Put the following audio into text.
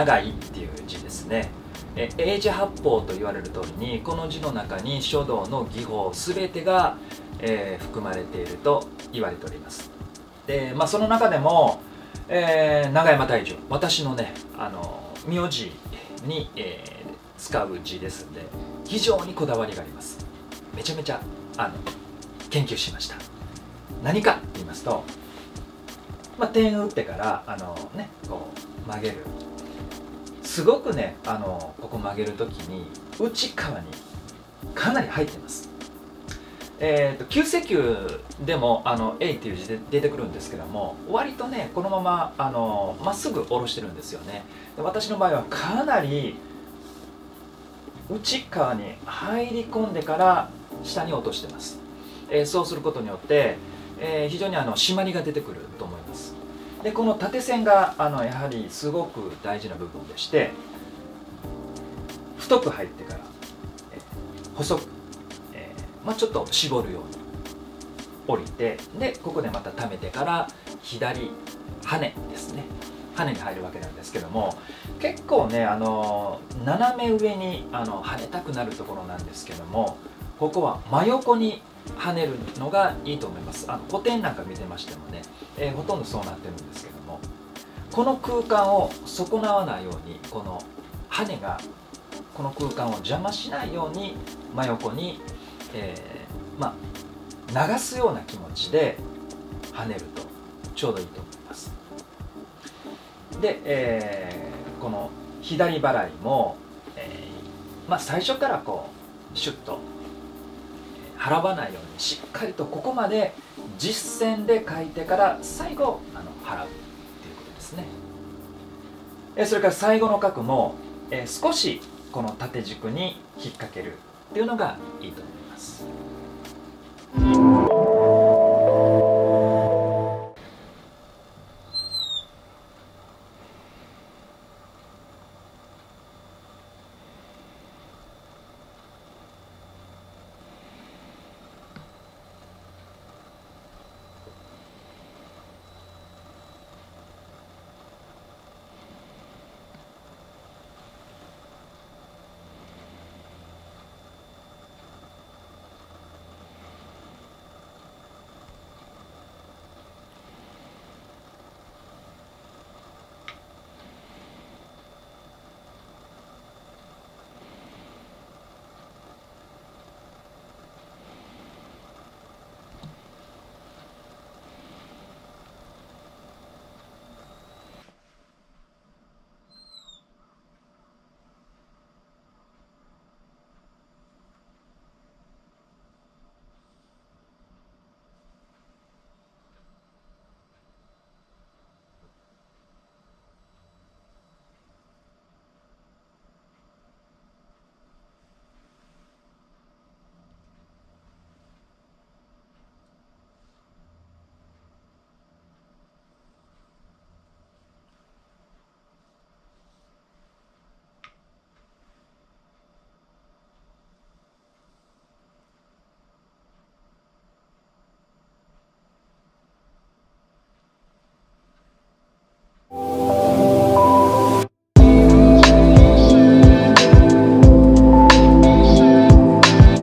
長いっていう字ですね。英字八法と言われる通りに、この字の中に書道の技法全てが、含まれていると言われております。で、その中でも、永山大丈、私のね名字に、使う字ですので、非常にこだわりがあります。めちゃめちゃ研究しました。何かと言いますと、点打ってからこう曲げる。すごくねここ曲げるときに内側にかなり入ってます。旧石球でも「A」っていう字で出てくるんですけども、割とねこのまままっすぐ下ろしてるんですよね。で、私の場合はかなり内側に入り込んでから下に落としてます。そうすることによって、非常に締まりが出てくると思います。で、この縦線がやはりすごく大事な部分でして、太く入ってから、細く、ちょっと絞るように降りて、でここでまた溜めてから左羽ですね、羽に入るわけなんですけども、結構ね斜め上に跳ねたくなるところなんですけども、ここは真横に跳ねるのがいいと思います。古典なんか見てましてもね、ほとんどそうなってるんですけども、この空間を損なわないように、この羽がこの空間を邪魔しないように真横に、流すような気持ちで跳ねるとちょうどいいと思います。で、この左払いも、最初からこうシュッと払わないように、しっかりとここまで実線で書いてから最後払うっていうことですね。それから最後の角も、少しこの縦軸に引っ掛けるっていうのがいいと思います。